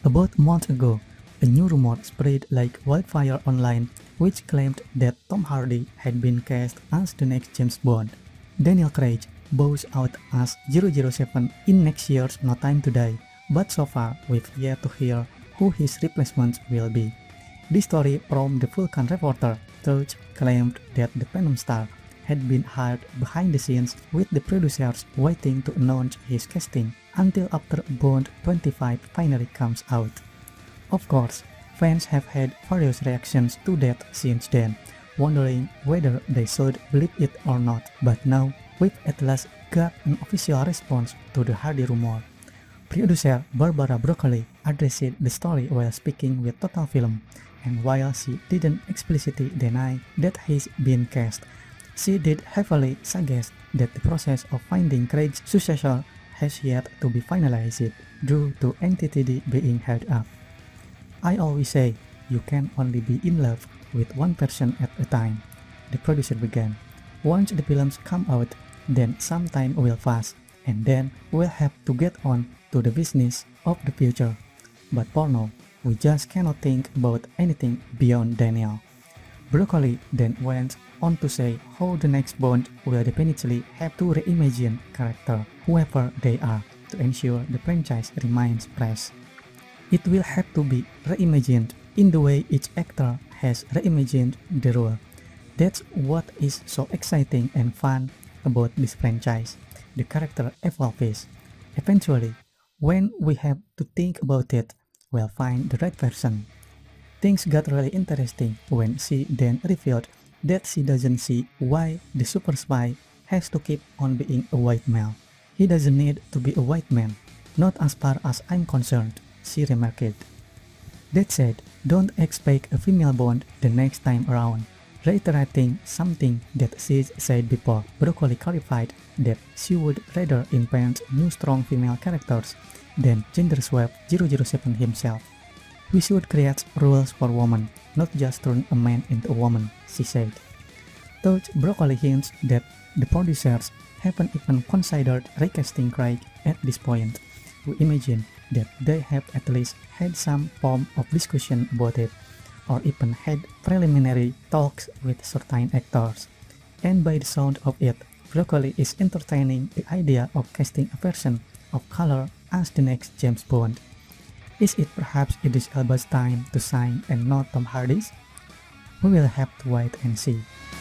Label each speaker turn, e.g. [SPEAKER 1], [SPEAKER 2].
[SPEAKER 1] About a month ago, a new rumor spread like wildfire online which claimed that Tom Hardy had been cast as the next James Bond. Daniel Craig bows out as 007 in next year's No Time to Die, but so far we've yet to hear who his replacement will be. The story from the Vulcan Reporter Touch claimed that the Venom star had been hired behind the scenes with the producers waiting to announce his casting until after Bond 25 finally comes out. Of course, fans have had various reactions to that since then, wondering whether they should believe it or not, but now we've at last got an official response to the Hardy rumor. Producer Barbara Broccoli addressed the story while speaking with Total Film, and while she didn't explicitly deny that he's been cast, she did heavily suggest that the process of finding Craig's successor has yet to be finalized due to NTTD being held up. "I always say you can only be in love with one person at a time," the producer began. "Once the films come out, then some time will pass, and then we'll have to get on to the business of the future. But for now, we just cannot think about anything beyond Daniel." Broccoli then went on to say how the next Bond will definitely have to reimagine character, whoever they are, to ensure the franchise remains fresh. "It will have to be reimagined in the way each actor has reimagined the role. That's what is so exciting and fun about this franchise. The character evolves. Eventually, when we have to think about it, we'll find the right person." Things got really interesting when she then revealed that she doesn't see why the super spy has to keep on being a white male. "He doesn't need to be a white man, not as far as I'm concerned," she remarked. That said, don't expect a female Bond the next time around. Reiterating something that she's said before, Broccoli clarified that she would rather invent new strong female characters than gender swap 007 himself. "We should create rules for women, not just turn a man into a woman," she said. Touch Broccoli hints that the producers haven't even considered recasting Craig at this point. "We imagine that they have at least had some form of discussion about it, or even had preliminary talks with certain actors. And by the sound of it, Broccoli is entertaining the idea of casting a person of color as the next James Bond. Is it perhaps Idris Elba's time to shine and not Tom Hardy's? We will have to wait and see."